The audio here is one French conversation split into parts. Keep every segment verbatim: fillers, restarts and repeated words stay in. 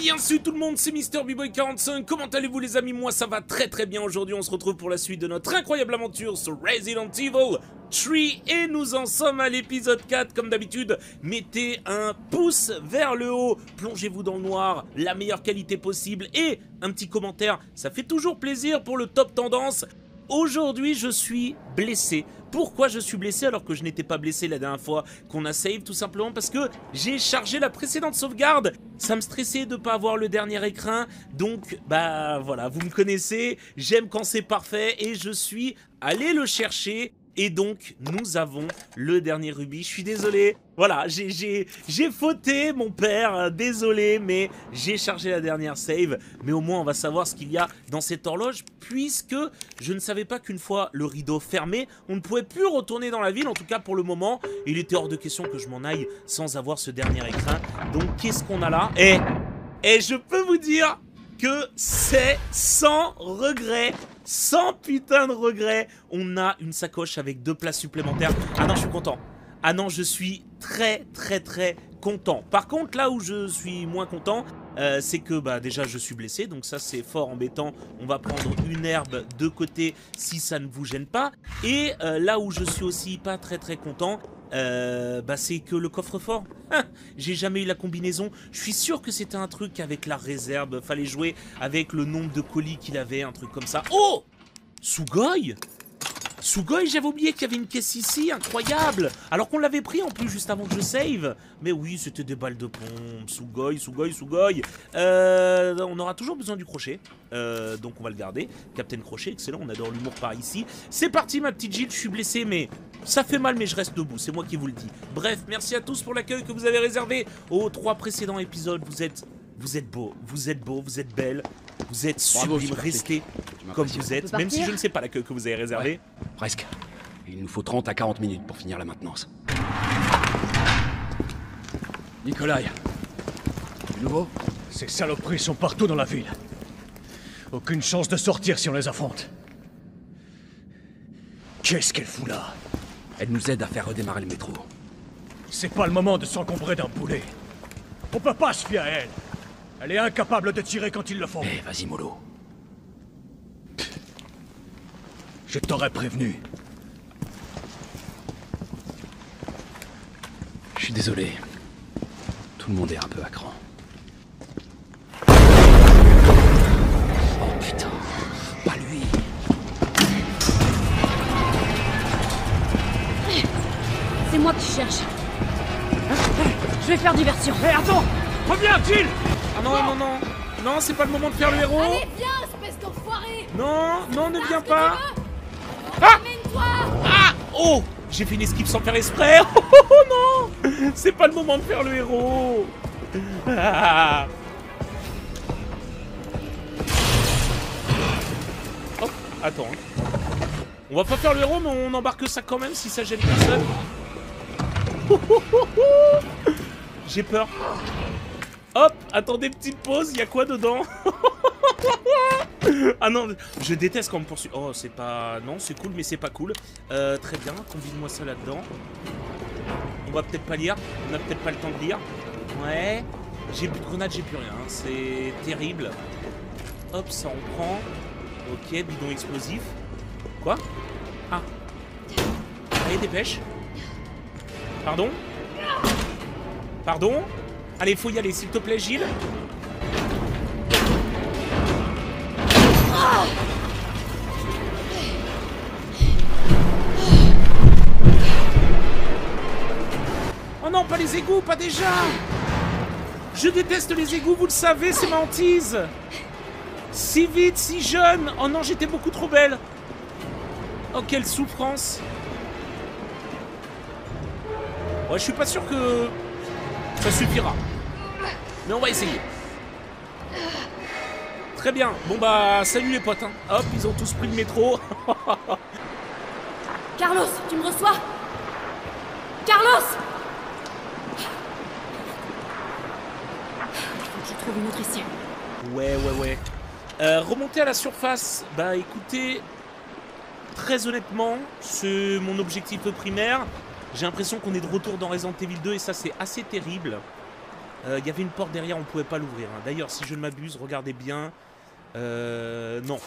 Bien sûr tout le monde, c'est Mister B-Boy quarante-cinq, comment allez-vous les amis? Moi ça va très très bien, aujourd'hui on se retrouve pour la suite de notre incroyable aventure sur Resident Evil trois et nous en sommes à l'épisode quatre. Comme d'habitude, mettez un pouce vers le haut, plongez-vous dans le noir, la meilleure qualité possible et un petit commentaire, ça fait toujours plaisir pour le top tendance. Aujourd'hui je suis blessé. Pourquoi je suis blessé alors que je n'étais pas blessé la dernière fois qu'on a save? Tout simplement parce que j'ai chargé la précédente sauvegarde. Ça me stressait de ne pas avoir le dernier écrin. Donc bah voilà, vous me connaissez, j'aime quand c'est parfait et je suis allé le chercher. Et donc, nous avons le dernier rubis. Je suis désolé. Voilà, j'ai fauté, mon père. Euh, désolé, mais j'ai chargé la dernière save. Mais au moins, on va savoir ce qu'il y a dans cette horloge. Puisque je ne savais pas qu'une fois le rideau fermé, on ne pouvait plus retourner dans la ville. En tout cas, pour le moment, il était hors de question que je m'en aille sans avoir ce dernier écrin. Donc, qu'est-ce qu'on a là? Et, et je peux vous dire que c'est sans regret. Sans putain de regret, on a une sacoche avec deux places supplémentaires. Ah non, je suis content. Ah non, je suis très très très content. Par contre, là où je suis moins content, euh, c'est que bah déjà je suis blessé. Donc ça c'est fort embêtant. On va prendre une herbe de côté si ça ne vous gêne pas. Et euh, là où je suis aussi pas très très content, Euh, bah c'est que le coffre-fort, j'ai jamais eu la combinaison. Je suis sûr que c'était un truc avec la réserve. Fallait jouer avec le nombre de colis qu'il avait, un truc comme ça. Oh, Sugoi Sugoi, j'avais oublié qu'il y avait une caisse ici, incroyable. Alors qu'on l'avait pris en plus juste avant que je save. Mais oui, c'était des balles de pompe. Sugoi, Sugoi, Sugoi. Euh, on aura toujours besoin du crochet. Euh, donc on va le garder. Captain Crochet, excellent, on adore l'humour par ici. C'est parti ma petite Gilles, je suis blessé mais ça fait mal mais je reste debout, c'est moi qui vous le dis. Bref, merci à tous pour l'accueil que vous avez réservé aux trois précédents épisodes. Vous êtes, vous êtes beaux, vous êtes beaux, vous êtes belles. Vous êtes sublimes, restez comme vous êtes, même si je ne sais pas l'accueil que vous avez réservé. Ouais, presque. Il nous faut trente à quarante minutes pour finir la maintenance. Nikolai, du nouveau? Ces saloperies sont partout dans la ville. Aucune chance de sortir si on les affronte. Qu'est-ce qu'elle fout là? Elle nous aide à faire redémarrer le métro. C'est pas le moment de s'encombrer d'un boulet. On peut pas se fier à elle. Elle est incapable de tirer quand il le faut. Eh, vas-y, mollo. Je t'aurais prévenu. Je suis désolé. Tout le monde est un peu à cran. Oh putain, pas lui. C'est moi qui cherche. Je vais faire diversion. Hé, hey, attends! Reviens, Jill! Ah non, non, non, non, c'est pas le moment de faire le héros. Allez, viens, espèce d'enfoiré! Non, non, ne viens que pas. Ah! Amène-toi! Ah! Oh! J'ai fait une esquive sans faire exprès. Oh, oh, oh non! C'est pas le moment de faire le héros. Ah. Oh, attends. On va pas faire le héros, mais on embarque ça quand même si ça gêne personne. J'ai peur. Hop, attendez, petite pause, il y a quoi dedans? Ah non, je déteste quand on me poursuit. Oh, c'est pas... Non, c'est cool, mais c'est pas cool. Euh, très bien, combine-moi ça là-dedans. On va peut-être pas lire. On a peut-être pas le temps de lire. Ouais. J'ai plus de grenades, j'ai plus rien. Hein. C'est terrible. Hop, ça on prend. Ok, bidon explosif. Quoi? Ah. Allez, dépêche. Pardon? Pardon? Allez, faut y aller, s'il te plaît, Gilles. Oh non, pas les égouts, pas déjà. Je déteste les égouts, vous le savez, c'est ma hantise. Si vite, si jeune. Oh non, j'étais beaucoup trop belle. Oh, quelle souffrance. Ouais, je suis pas sûr que ça suffira. Mais on va essayer. Très bien. Bon bah, salut les potes. Hein. Hop, ils ont tous pris le métro. Carlos, tu me reçois? Carlos! Il faut que je trouve une autre issue. Ouais, ouais, ouais. Euh, remonter à la surface. Bah écoutez, très honnêtement, c'est mon objectif primaire. J'ai l'impression qu'on est de retour dans Resident Evil deux et ça c'est assez terrible. Il euh, y avait une porte derrière, on pouvait pas l'ouvrir. Hein. D'ailleurs, si je ne m'abuse, regardez bien. Euh, non.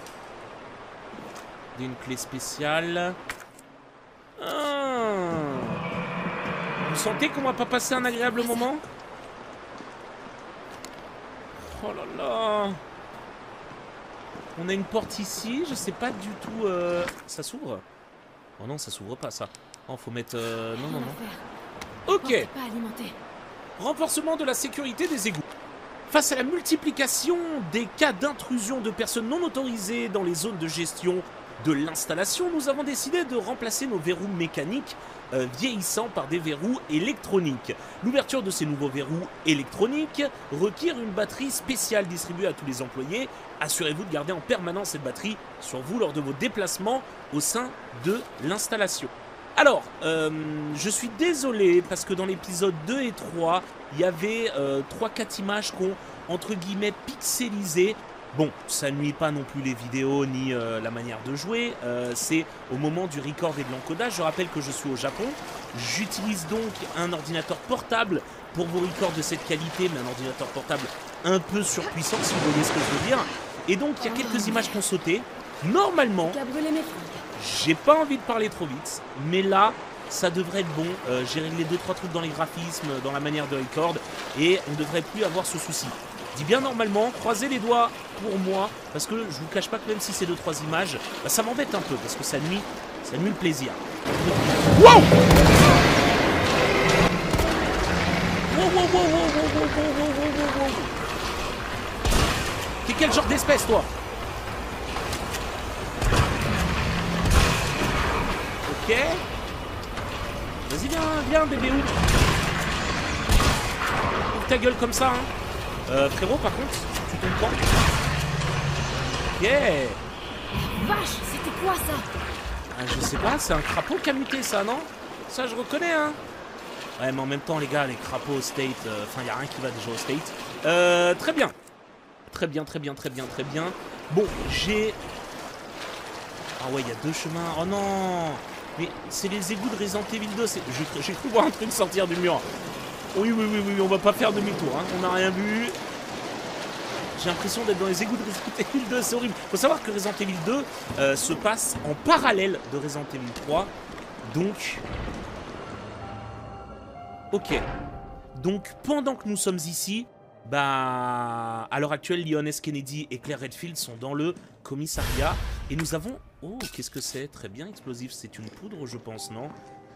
Une clé spéciale. Ah. Vous sentez qu'on va pas passer un agréable moment? Oh là là. On a une porte ici, je sais pas du tout... Euh... Ça s'ouvre? Oh non, ça s'ouvre pas ça. Oh, faut mettre... Euh... Non, non, non. Ok. Renforcement de la sécurité des égouts. Face à la multiplication des cas d'intrusion de personnes non autorisées dans les zones de gestion de l'installation, nous avons décidé de remplacer nos verrous mécaniques euh, vieillissants par des verrous électroniques. L'ouverture de ces nouveaux verrous électroniques requiert une batterie spéciale distribuée à tous les employés. Assurez-vous de garder en permanence cette batterie sur vous lors de vos déplacements au sein de l'installation. Alors, euh, je suis désolé parce que dans l'épisode deux et trois, il y avait euh, trois quatre images qu'on, entre guillemets, pixelisées. Bon, ça nuit pas non plus les vidéos ni euh, la manière de jouer, euh, c'est au moment du record et de l'encodage. Je rappelle que je suis au Japon, j'utilise donc un ordinateur portable pour vos records de cette qualité, mais un ordinateur portable un peu surpuissant si vous voyez ce que je veux dire. Et donc il y a quelques images qui ont sauté. Normalement, j'ai pas envie de parler trop vite, mais là, ça devrait être bon. Euh, j'ai réglé deux trois trucs dans les graphismes, dans la manière de record, et on devrait plus avoir ce souci. Je dis bien normalement, croisez les doigts pour moi, parce que je vous cache pas que même si c'est deux trois images, bah, ça m'embête un peu, parce que ça nuit, ça nuit le plaisir. Wow! Wow, wow, wow, wow, wow, wow, wow, wow, wow, wow. T'es quel genre d'espèce, toi? Ok. Vas-y, viens, viens, bébé, ouvre. Ouvre ta gueule comme ça, hein. Euh, frérot, par contre, tu tombes quand? Ok. Vache, c'était quoi ça? Ah, je sais pas, c'est un crapaud qui a muté ça, non? Ça, je reconnais, hein. Ouais, mais en même temps, les gars, les crapauds au state, enfin, euh, il n'y a rien qui va déjà au state. Euh, très bien. Très bien, très bien, très bien, très bien. Bon, j'ai... Ah ouais, il y a deux chemins. Oh non. Mais c'est les égouts de Resident Evil deux. J'ai cru voir un truc sortir du mur. Oui, oui, oui, oui, on va pas faire demi-tour, hein. On n'a rien vu. J'ai l'impression d'être dans les égouts de Resident Evil deux, c'est horrible. Faut savoir que Resident Evil deux euh, se passe en parallèle de Resident Evil trois. Donc... Ok. Donc, pendant que nous sommes ici, bah... à l'heure actuelle, Leon S. Kennedy et Claire Redfield sont dans le commissariat. Et nous avons... Oh, qu'est-ce que c'est? Très bien, explosif. C'est une poudre, je pense, non?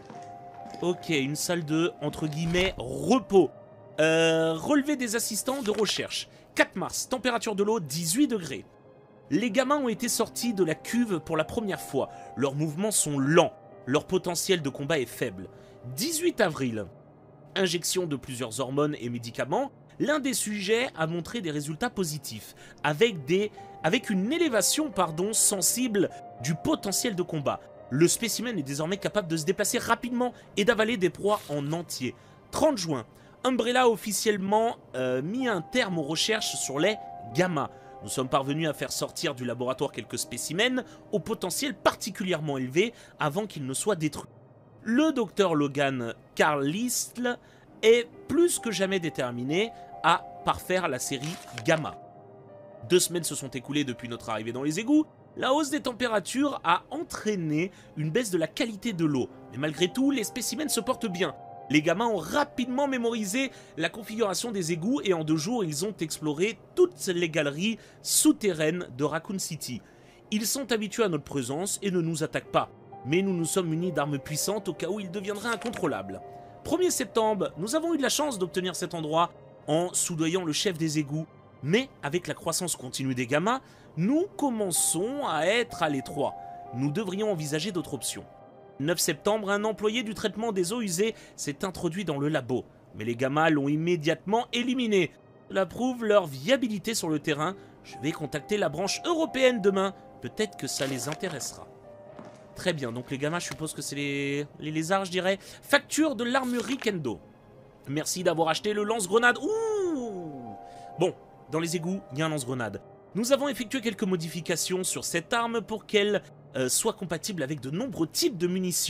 Ok, une salle de, entre guillemets, repos. Euh, relevé des assistants de recherche. quatre mars, température de l'eau dix-huit degrés. Les gamins ont été sortis de la cuve pour la première fois. Leurs mouvements sont lents. Leur potentiel de combat est faible. dix-huit avril, injection de plusieurs hormones et médicaments. L'un des sujets a montré des résultats positifs, avec, des, avec une élévation pardon, sensible du potentiel de combat. Le spécimen est désormais capable de se déplacer rapidement et d'avaler des proies en entier. trente juin, Umbrella a officiellement euh, mis un terme aux recherches sur les gammas. Nous sommes parvenus à faire sortir du laboratoire quelques spécimens au potentiel particulièrement élevé avant qu'ils ne soient détruits. Le docteur Logan Carlisle est plus que jamais déterminé à parfaire la série Gamma. Deux semaines se sont écoulées depuis notre arrivée dans les égouts. La hausse des températures a entraîné une baisse de la qualité de l'eau. Mais malgré tout, les spécimens se portent bien. Les gamins ont rapidement mémorisé la configuration des égouts et en deux jours, ils ont exploré toutes les galeries souterraines de Raccoon City. Ils sont habitués à notre présence et ne nous attaquent pas. Mais nous nous sommes munis d'armes puissantes au cas où ils deviendraient incontrôlables. premier septembre, nous avons eu de la chance d'obtenir cet endroit en soudoyant le chef des égouts. Mais avec la croissance continue des gammas, nous commençons à être à l'étroit. Nous devrions envisager d'autres options. neuf septembre, un employé du traitement des eaux usées s'est introduit dans le labo. Mais les gammas l'ont immédiatement éliminé. Cela prouve leur viabilité sur le terrain. Je vais contacter la branche européenne demain. Peut-être que ça les intéressera. Très bien, donc les gammas, je suppose que c'est les... les lézards, je dirais. Facture de l'armurerie Kendo. Merci d'avoir acheté le lance-grenade. Ouh! Bon, dans les égouts, il y a un lance-grenade. Nous avons effectué quelques modifications sur cette arme pour qu'elle euh, soit compatible avec de nombreux types de munitions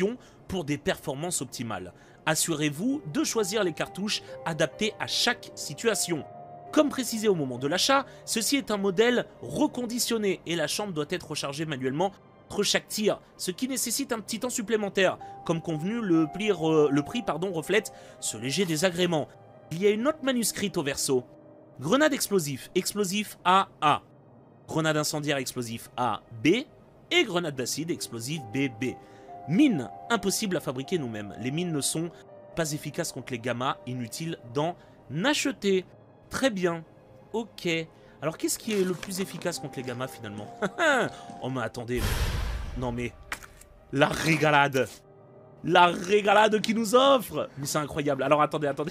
pour des performances optimales. Assurez-vous de choisir les cartouches adaptées à chaque situation. Comme précisé au moment de l'achat, ceci est un modèle reconditionné et la chambre doit être rechargée manuellement entre chaque tir, ce qui nécessite un petit temps supplémentaire. Comme convenu, le prix, re, le prix pardon, reflète ce léger désagrément. Il y a une note manuscrite au verso. Grenade explosif, explosif A A. Grenade incendiaire explosif A B. Et grenade d'acide explosif B B. Mines, impossible à fabriquer nous-mêmes. Les mines ne sont pas efficaces contre les gammas, inutile d'en acheter. Très bien. Ok. Alors qu'est-ce qui est le plus efficace contre les gammas finalement? Oh mais attendez. Non mais... La régalade. La régalade qu'il nous offre. Mais c'est incroyable. Alors attendez, attendez.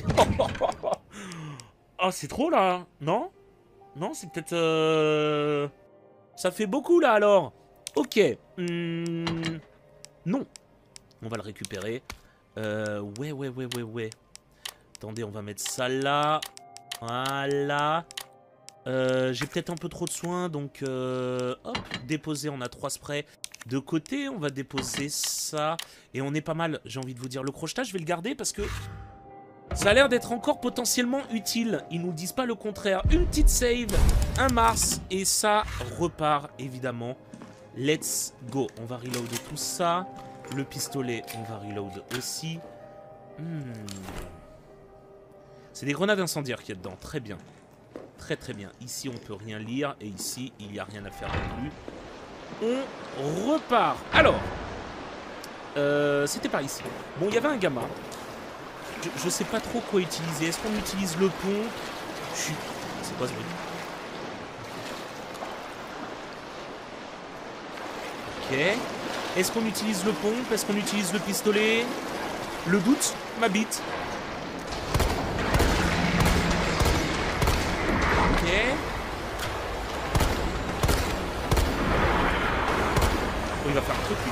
Oh c'est trop là. Non? Non, c'est peut-être... Euh... Ça fait beaucoup là alors. Ok. Hmm... Non. On va le récupérer. Euh... Ouais, ouais, ouais, ouais, ouais. Attendez, on va mettre ça là. Voilà. Euh, J'ai peut-être un peu trop de soins, donc... Euh, hop, déposer, on a trois sprays. De côté, on va déposer ça. Et on est pas mal, j'ai envie de vous dire. Le crochetage, je vais le garder parce que... Ça a l'air d'être encore potentiellement utile. Ils nous disent pas le contraire. Une petite save, un Mars, et ça repart, évidemment. Let's go. On va reload tout ça. Le pistolet, on va reload aussi. Hmm. C'est des grenades incendiaires qu'il y a dedans. Très bien. Très très bien. Ici, on peut rien lire. Et ici, il n'y a rien à faire non plus. On repart. Alors. Euh, C'était par ici. Bon, il y avait un gamma. Je, je sais pas trop quoi utiliser. Est-ce qu'on utilise le pont? Je suis... C'est quoi ce bruit? Ok. Est-ce qu'on utilise le pont? Est-ce qu'on utilise le pistolet? Le doute m'habite. Ok. Oh, il va faire un truc, lui.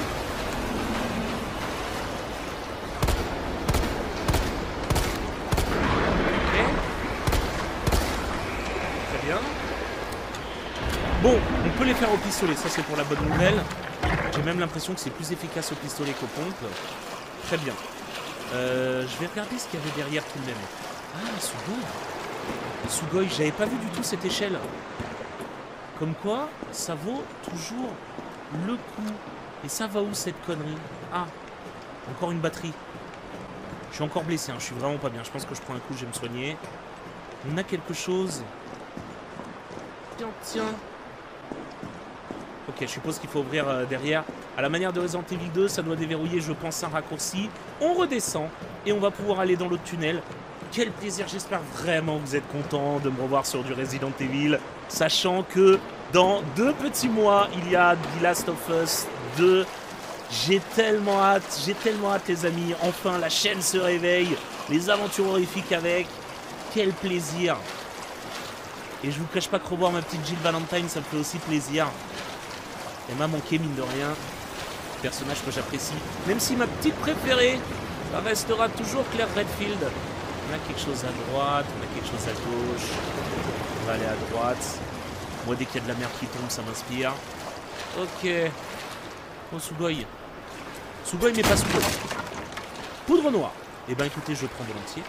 Bon, on peut les faire au pistolet, ça c'est pour la bonne nouvelle. J'ai même l'impression que c'est plus efficace au pistolet qu'aux pompes. Très bien. Euh, je vais regarder ce qu'il y avait derrière tout de même. Ah, Sugoi. Sugoi, j'avais pas vu du tout cette échelle. Comme quoi, ça vaut toujours le coup. Et ça va où cette connerie? Ah, encore une batterie. Je suis encore blessé, hein. Je suis vraiment pas bien. Je pense que je prends un coup, je vais me soigner. On a quelque chose. Tiens, tiens. Ok, je suppose qu'il faut ouvrir euh, derrière. À la manière de Resident Evil deux, ça doit déverrouiller, je pense, un raccourci. On redescend et on va pouvoir aller dans l'autre tunnel. Quel plaisir, j'espère vraiment que vous êtes contents de me revoir sur du Resident Evil. Sachant que dans deux petits mois, il y a The Last of Us deux. J'ai tellement hâte, j'ai tellement hâte les amis. Enfin, la chaîne se réveille. Les aventures horrifiques avec. Quel plaisir. Et je vous cache pas que revoir ma petite Jill Valentine, ça me fait aussi plaisir. Elle m'a manqué, mine de rien. Personnage que j'apprécie. Même si ma petite préférée, ça restera toujours Claire Redfield. On a quelque chose à droite, on a quelque chose à gauche. On va aller à droite. Moi, dès qu'il y a de la merde qui tombe, ça m'inspire. Ok. Oh, Sugoi. Sugoi, mais pas Sugoi. Poudre noire. Eh ben, écoutez, je prends volontiers.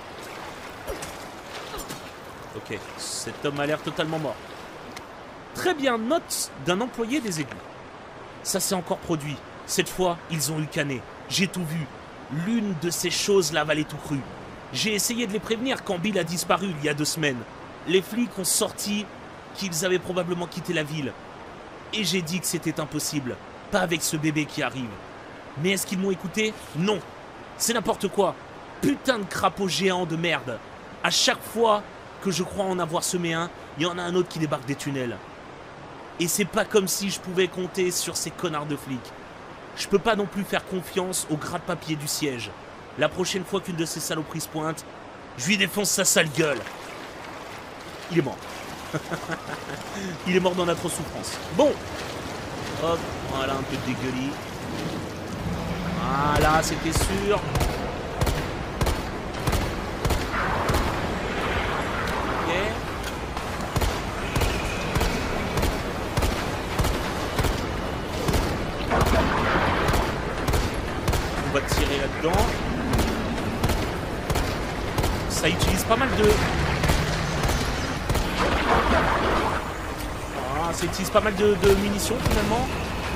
Ok, cet homme a l'air totalement mort. Très bien, note d'un employé des égouts. Ça s'est encore produit. Cette fois, ils ont eu cané. J'ai tout vu. L'une de ces choses-là valait tout cru. J'ai essayé de les prévenir quand Bill a disparu il y a deux semaines. Les flics ont sorti qu'ils avaient probablement quitté la ville. Et j'ai dit que c'était impossible. Pas avec ce bébé qui arrive. Mais est-ce qu'ils m'ont écouté? Non. C'est n'importe quoi. Putain de crapaud géant de merde. À chaque fois que je crois en avoir semé un, il y en a un autre qui débarque des tunnels. Et c'est pas comme si je pouvais compter sur ces connards de flics. Je peux pas non plus faire confiance au gratte-papier du siège. La prochaine fois qu'une de ces saloperies se pointe, je lui défonce sa sale gueule. Il est mort. Il est mort dans notre souffrance. Bon. Hop, voilà un peu de dégueulis. Voilà, c'était sûr. va tirer là-dedans. Ça utilise pas mal de... Ah, ça utilise pas mal de, de munitions finalement.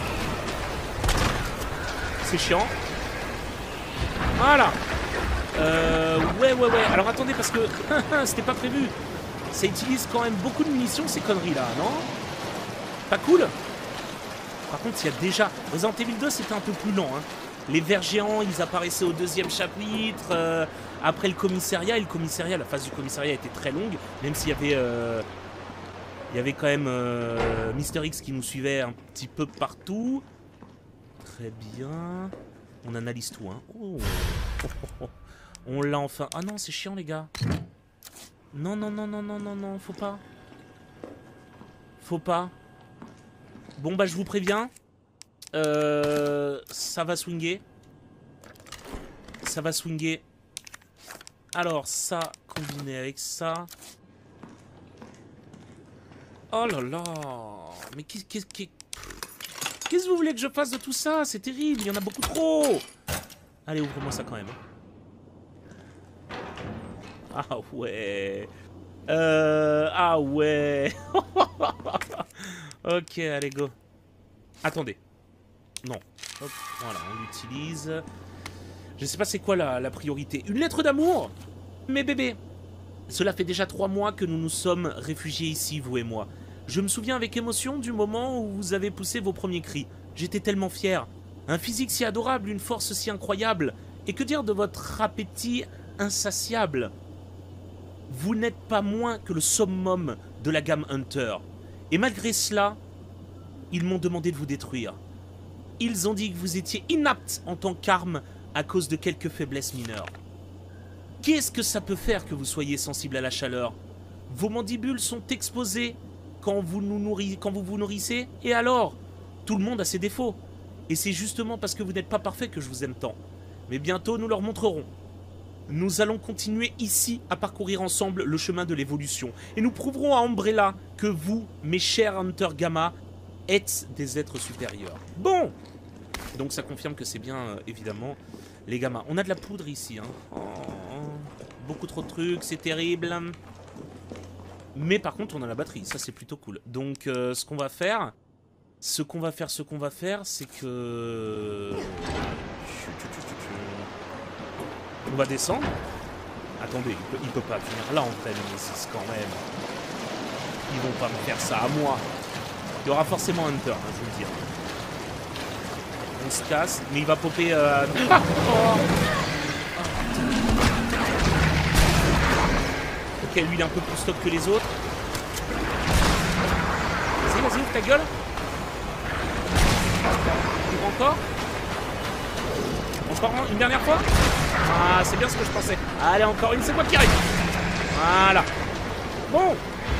C'est chiant. Voilà. Euh, ouais, ouais, ouais. Alors attendez, parce que c'était pas prévu. Ça utilise quand même beaucoup de munitions, ces conneries-là, non? Pas cool? Par contre, il y a déjà... Resident Evil deux, c'était un peu plus lent, hein. Les vers géants, ils apparaissaient au deuxième chapitre. Euh, après le commissariat, et le commissariat, la phase du commissariat était très longue, même s'il y avait... Euh, il y avait quand même euh, Mister X qui nous suivait un petit peu partout. Très bien. On analyse tout, hein. Oh. On l'a enfin... Ah non, c'est chiant, les gars. Non, non, non, non, non, non, non, faut pas. Faut pas. Bon, bah, je vous préviens. Euh, ça va swinguer. Ça va swinguer. Alors, ça, combiné avec ça. Oh là là. Mais qu'est-ce qu'est-ce qu'est-ce que vous voulez que je fasse de tout ça? C'est terrible, il y en a beaucoup trop. Allez, ouvre-moi ça quand même. Ah ouais. Euh... Ah ouais. Ok, allez, go. Attendez. Non. Hop, voilà, on l'utilise. Je sais pas c'est quoi la, la priorité. Une lettre d'amour? Mes bébés. Cela fait déjà trois mois que nous nous sommes réfugiés ici, vous et moi. Je me souviens avec émotion du moment où vous avez poussé vos premiers cris. J'étais tellement fier. Un physique si adorable, une force si incroyable. Et que dire de votre appétit insatiable? Vous n'êtes pas moins que le summum de la gamme Hunter. Et malgré cela, ils m'ont demandé de vous détruire. Ils ont dit que vous étiez inapte en tant qu'arme à cause de quelques faiblesses mineures. Qu'est-ce que ça peut faire que vous soyez sensible à la chaleur? Vos mandibules sont exposées quand vous, nous nourrissez, quand vous vous nourrissez? Et alors? Tout le monde a ses défauts. Et c'est justement parce que vous n'êtes pas parfait que je vous aime tant. Mais bientôt, nous leur montrerons. Nous allons continuer ici à parcourir ensemble le chemin de l'évolution. Et nous prouverons à Umbrella que vous, mes chers Hunter Gamma, êtes des êtres supérieurs. Bon! Donc ça confirme que c'est bien, euh, évidemment, les Gamma. On a de la poudre ici, hein. Oh, beaucoup trop de trucs, c'est terrible. Mais par contre, on a la batterie. Ça, c'est plutôt cool. Donc, euh, ce qu'on va faire... Ce qu'on va faire, ce qu'on va faire, c'est que... On va descendre. Attendez, il peut, il peut pas venir là en fait, Nemesis quand même. Ils vont pas me faire ça à moi. Il y aura forcément Hunter, hein, je vous le dis. On se casse, mais il va popper... Euh... Ah oh ok, lui il est un peu plus stock que les autres. Vas-y, vas-y, ouvre ta gueule. Ouvre encore. Encore une dernière fois. Ah, c'est bien ce que je pensais. Allez, encore une, c'est moi qui arrive. Voilà. Bon.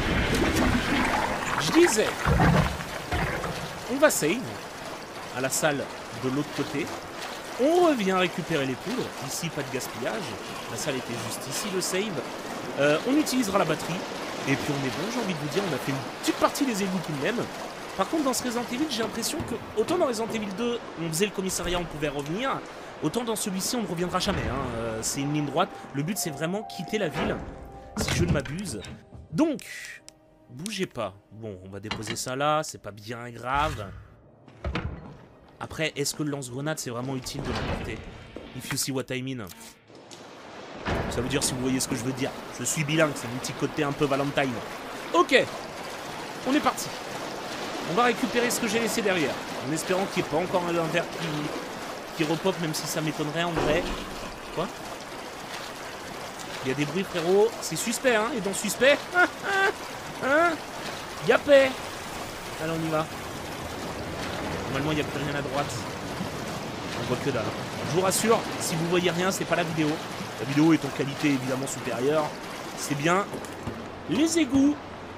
Je disais. On va save à la salle de l'autre côté. On revient récupérer les poudres. Ici, pas de gaspillage. La salle était juste ici, le save. Euh, on utilisera la batterie. Et puis on est bon, j'ai envie de vous dire, on a fait une petite partie des égouts tout de même. Par contre, dans ce Resident Evil, j'ai l'impression que, autant dans Resident Evil deux, on faisait le commissariat, on pouvait revenir, autant dans celui-ci, on ne reviendra jamais. Hein. Euh, c'est une ligne droite. Le but, c'est vraiment quitter la ville, si je ne m'abuse. Donc, bougez pas. Bon, on va déposer ça là, c'est pas bien grave. Après, est-ce que le lance-grenade, c'est vraiment utile de l'emporter? If you see what I mean. Ça veut dire si vous voyez ce que je veux dire. Je suis bilingue, c'est mon petit côté un peu Valentine. Ok, on est parti. On va récupérer ce que j'ai laissé derrière, en espérant qu'il n'y ait pas encore un verre qui, qui repop, même si ça m'étonnerait en vrai. Quoi? Il y a des bruits, frérot. C'est suspect, hein? Et dans suspect, hein? Y'a paix. Allez, on y va. Normalement, il n'y a plus rien à droite. On voit que dalle. Je vous rassure, si vous voyez rien, c'est pas la vidéo. La vidéo est en qualité évidemment supérieure. C'est bien les égouts.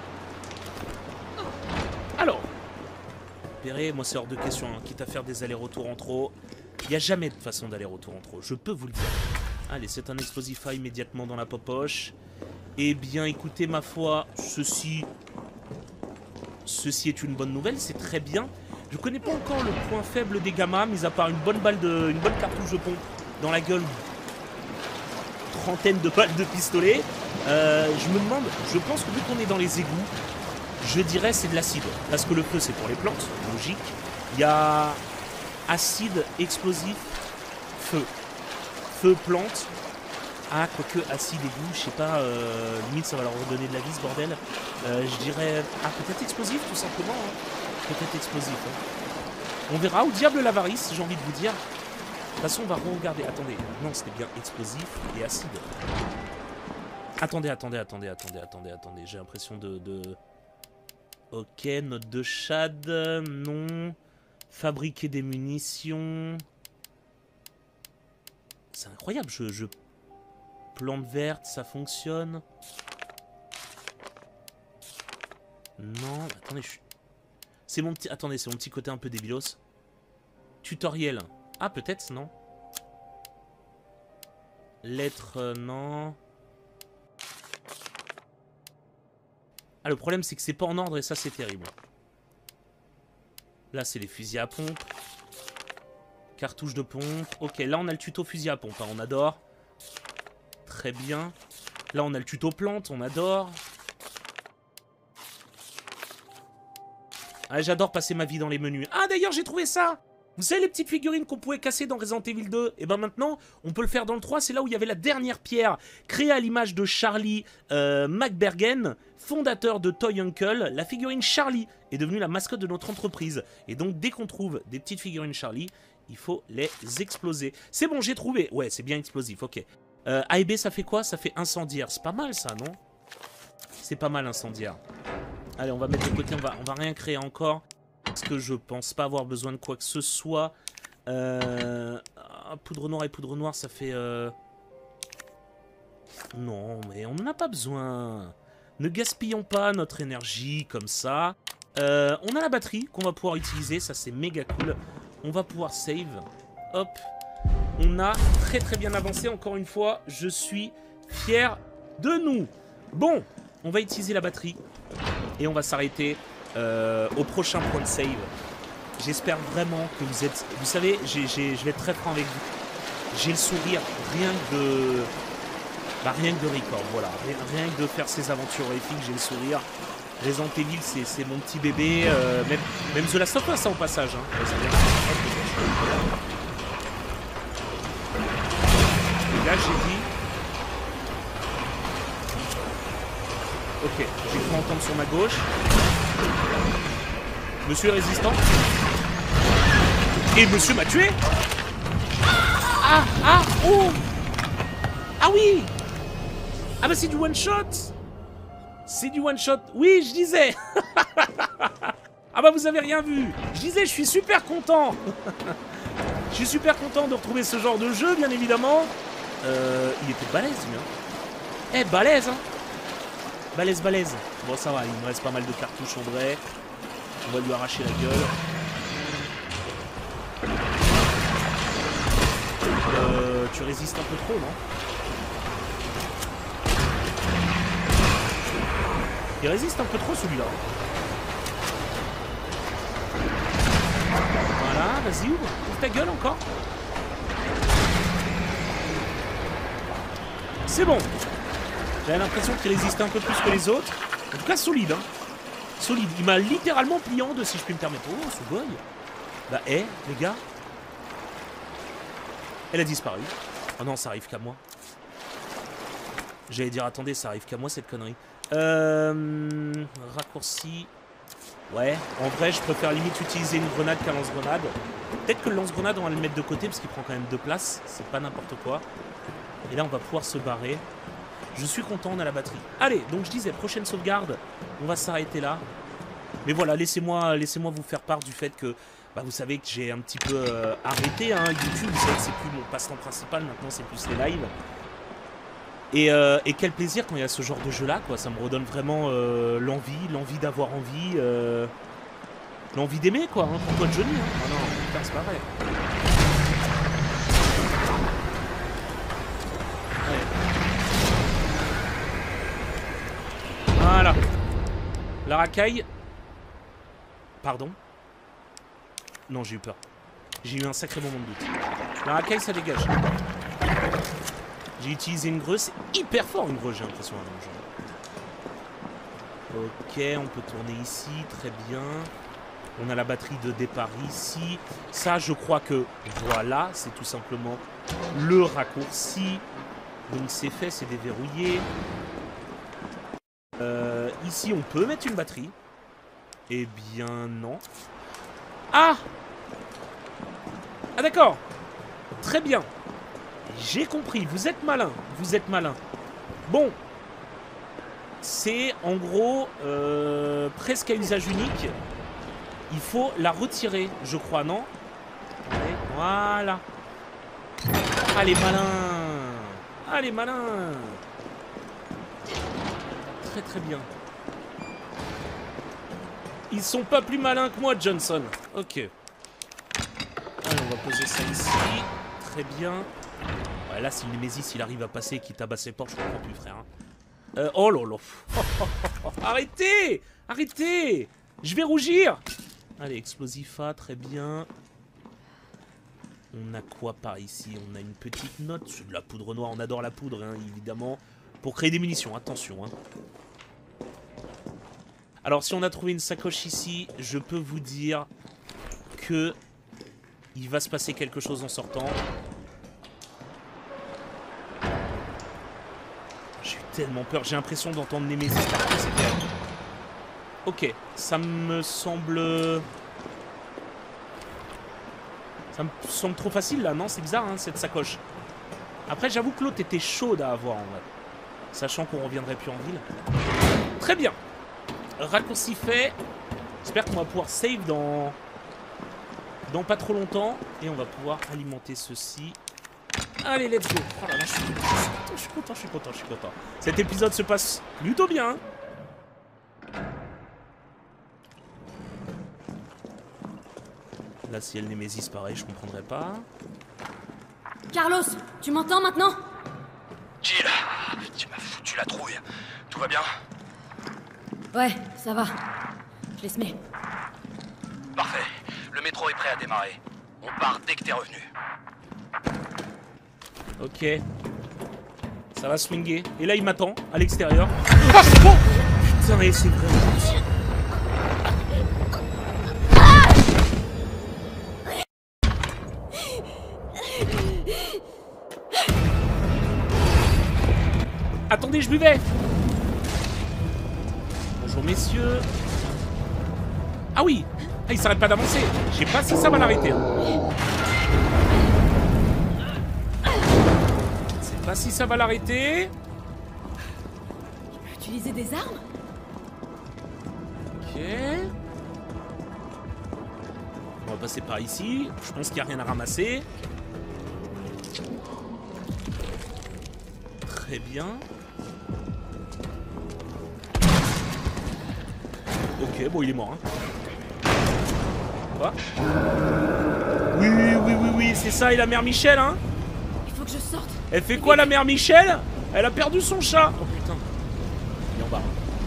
Alors, repérez, moi c'est hors de question, hein, quitte à faire des allers-retours en trop. Il n'y a jamais de façon d'aller-retour en trop, je peux vous le dire. Allez, c'est un explosify immédiatement dans la popoche. Eh bien, écoutez, ma foi, ceci... Ceci est une bonne nouvelle, c'est très bien. Je connais pas encore le point faible des gammas, mis à part une bonne balle de... une bonne cartouche de pompe dans la gueule trentaine de balles de pistolet. Euh, je me demande, je pense que vu qu'on est dans les égouts, je dirais c'est de l'acide. Parce que le feu c'est pour les plantes, logique. Il y a acide, explosif, feu. Feu, plante. Ah, quoique acide, égout, je sais pas, euh, limite ça va leur redonner de la vie ce bordel. Euh, je dirais, ah peut-être explosif tout simplement. Hein. Peut-être explosif. Hein. On verra, au diable l'avarice, j'ai envie de vous dire. De toute façon, on va regarder. Attendez, non, c'était bien explosif et acide. Attendez, attendez, attendez, attendez, attendez, attendez. J'ai l'impression de, de... Ok, note de Chad, non. Fabriquer des munitions. C'est incroyable, je, je... Plante verte, ça fonctionne. Non, attendez, je suis... C'est mon petit... Attendez, c'est mon petit côté un peu débilos. Tutoriel. Ah, peut-être, non. Lettre, euh, non. Ah, le problème, c'est que c'est pas en ordre et ça, c'est terrible. Là, c'est les fusils à pompe. Cartouche de pompe. Ok, là, on a le tuto fusil à pompe. Hein, on adore. Très bien. Là, on a le tuto plante. On adore. Ah, j'adore passer ma vie dans les menus. Ah, d'ailleurs, j'ai trouvé ça. Vous savez les petites figurines qu'on pouvait casser dans Resident Evil deux? Et ben maintenant, on peut le faire dans le trois. C'est là où il y avait la dernière pierre créée à l'image de Charlie euh, McBergen, fondateur de Toy Uncle. La figurine Charlie est devenue la mascotte de notre entreprise. Et donc, dès qu'on trouve des petites figurines Charlie, il faut les exploser. C'est bon, j'ai trouvé. Ouais, c'est bien explosif, ok. Euh, A et B, ça fait quoi? Ça fait incendiaire. C'est pas mal, ça, non? C'est pas mal, incendiaire. Allez, on va mettre de côté. On va, on va rien créer encore. Parce que je pense pas avoir besoin de quoi que ce soit. Euh... Ah, poudre noire et poudre noire, ça fait... Euh... Non, mais on n'en a pas besoin. Ne gaspillons pas notre énergie comme ça. Euh, on a la batterie qu'on va pouvoir utiliser. Ça, c'est méga cool. On va pouvoir save. Hop. On a très très bien avancé. Encore une fois, je suis fier de nous. Bon, on va utiliser la batterie. Et on va s'arrêter... Euh, au prochain point de save. J'espère vraiment que vous êtes... Vous savez, j'ai, j'ai, je vais être très franc avec vous. J'ai le sourire rien que de... Bah rien que de record, voilà. Rien, rien que de faire ces aventures horrifiques, j'ai le sourire. Resident Evil, c'est, c'est mon petit bébé. Euh, même, même The Last of Us, ça, au passage. Hein. Ouais, et là, j'ai dit... Ok, j'ai cru entendre sur ma gauche. Monsieur est résistant. Et monsieur m'a tué. Ah, ah, oh. Ah oui. Ah bah c'est du one shot. C'est du one shot. Oui, je disais. Ah bah vous avez rien vu. Je disais, je suis super content. Je suis super content de retrouver ce genre de jeu, bien évidemment. Euh, il était balèze, lui. Hein. Eh, balèze, hein. Balèze, balèze. Bon, ça va, il me reste pas mal de cartouches en vrai. On va lui arracher la gueule. Euh, tu résistes un peu trop, non? Il résiste un peu trop, celui-là. Voilà, vas-y, ouvre. Ouvre ta gueule encore. C'est bon. J'avais l'impression qu'il résistait un peu plus que les autres. En tout cas, solide, hein. Solide. Il m'a littéralement plié en deux, si je puis me permettre. Oh, ce boy. Bah, hé, hey, les gars. Elle a disparu. Oh non, ça arrive qu'à moi. J'allais dire, attendez, ça arrive qu'à moi, cette connerie. Euh... Raccourci. Ouais, en vrai, je préfère limite utiliser une grenade qu'un lance-grenade. Peut-être que le lance-grenade, on va le mettre de côté, parce qu'il prend quand même deux places. C'est pas n'importe quoi. Et là, on va pouvoir se barrer. Je suis content, on a la batterie. Allez, donc je disais, prochaine sauvegarde, on va s'arrêter là. Mais voilà, laissez-moi laissez-moi vous faire part du fait que, bah, vous savez que j'ai un petit peu euh, arrêté hein, YouTube. Vous savez que c'est plus mon passe-temps principal, maintenant c'est plus les lives. Et, euh, et quel plaisir quand il y a ce genre de jeu-là, quoi. Ça me redonne vraiment euh, l'envie, l'envie d'avoir envie, euh, l'envie d'aimer, quoi, hein, pour toi de Johnny. Hein. Oh non, putain, c'est pas vrai. Voilà. La racaille. Pardon. Non, j'ai eu peur. J'ai eu un sacré moment de doute. La racaille, ça dégage. J'ai utilisé une greu, c'est hyper fort une greu, j'ai l'impression. Ok, on peut tourner ici, très bien. On a la batterie de départ ici. Ça, je crois que voilà, c'est tout simplement le raccourci. Donc c'est fait, c'est déverrouillé. Euh, ici, on peut mettre une batterie. Eh bien, non. Ah! Ah d'accord. Très bien. J'ai compris, vous êtes malin. Vous êtes malin. Bon. C'est en gros euh, presque à usage unique. Il faut la retirer, je crois, non? Allez, voilà. Allez, malin. Allez, malin. Très très bien. Ils sont pas plus malins que moi, Johnson. Ok. Allez, on va poser ça ici. Très bien. Ouais, là, si le Némésis il arrive à passer et qu'il tabasse les portes, je comprends plus, frère. Euh, oh là là. Arrêtez. Arrêtez. Je vais rougir. Allez, explosif A, très bien. On a quoi par ici? On a une petite note. C'est de la poudre noire, on adore la poudre, hein, évidemment. Pour créer des munitions, attention. Hein. Alors, si on a trouvé une sacoche ici, je peux vous dire que il va se passer quelque chose en sortant. J'ai eu tellement peur, j'ai l'impression d'entendre Némésis partout, c'est terrible. Ok, ça me semble... Ça me semble trop facile là, non? C'est bizarre, hein, cette sacoche. Après, j'avoue que l'autre était chaude à avoir en vrai. Sachant qu'on reviendrait plus en ville. Très bien. Raccourci fait. J'espère qu'on va pouvoir save dans... Dans pas trop longtemps. Et on va pouvoir alimenter ceci. Allez, let's go. Oh là là, je suis content, je suis content, je suis content, je suis content. Cet épisode se passe plutôt bien. Là, si elle Némésis, pareil, je comprendrais pas. Carlos, tu m'entends maintenant? Jill, tu m'as foutu la trouille. Tout va bien? Ouais, ça va. Je laisse mets. Parfait. Le métro est prêt à démarrer. On part dès que t'es revenu. Ok. Ça va swinguer. Et là, il m'attend, à l'extérieur. Ah, oh putain, et c'est vrai. Attendez, je buvais. Bonjour, messieurs. Ah oui. Ah, il s'arrête pas d'avancer. Je sais pas si ça va l'arrêter. Hein. Je sais pas si ça va l'arrêter. Je peux utiliser des armes? Ok. On va passer par ici. Je pense qu'il n'y a rien à ramasser. Très bien. Ok, bon, il est mort. Hein. Quoi? Oui, oui, oui, oui, oui, c'est ça, et la mère Michel, hein? Il faut que je sorte. Elle fait quoi, la mère Michel? Elle a perdu son chat. Oh putain. Il est en bas.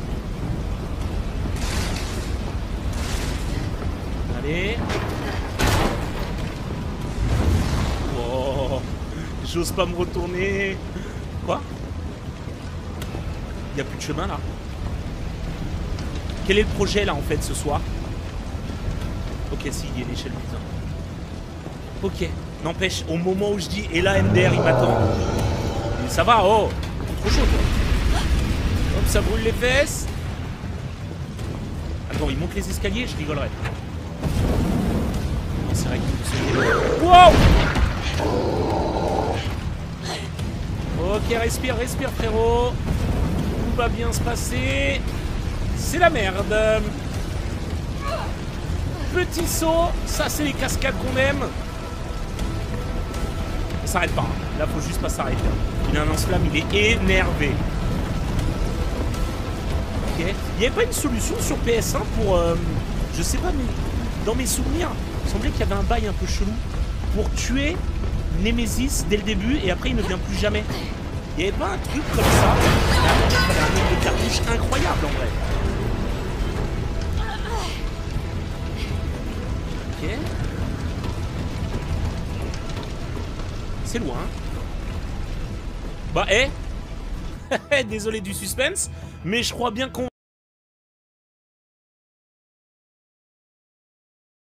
Allez. Oh. J'ose pas me retourner. Quoi? Il n'y a plus de chemin là. Quel est le projet là en fait ce soir? Ok, si, il y a l'échelle putain. Ok, n'empêche, au moment où je dis et là M D R il m'attend. Et ça va, oh, trop chaud toi. Hop, ça brûle les fesses. Attends, il monte les escaliers, je rigolerais. C'est vrai qu'il faut se... Wow! Ok, respire, respire frérot. Tout va bien se passer. C'est la merde. Petit saut. Ça, c'est les cascades qu'on aime. Ça s'arrête pas. Hein. Là, faut juste pas s'arrêter. Il a un lance-flamme, il est énervé. Ok. Il n'y avait pas une solution sur P S un pour... Euh, je sais pas, mais dans mes souvenirs, il semblait qu'il y avait un bail un peu chelou pour tuer Némésis dès le début et après il ne vient plus jamais. Il n'y avait pas un truc comme ça. Il fallait un nombre de cartouches incroyable en vrai. Ok. C'est loin. Bah, eh. Désolé du suspense, mais je crois bien qu'on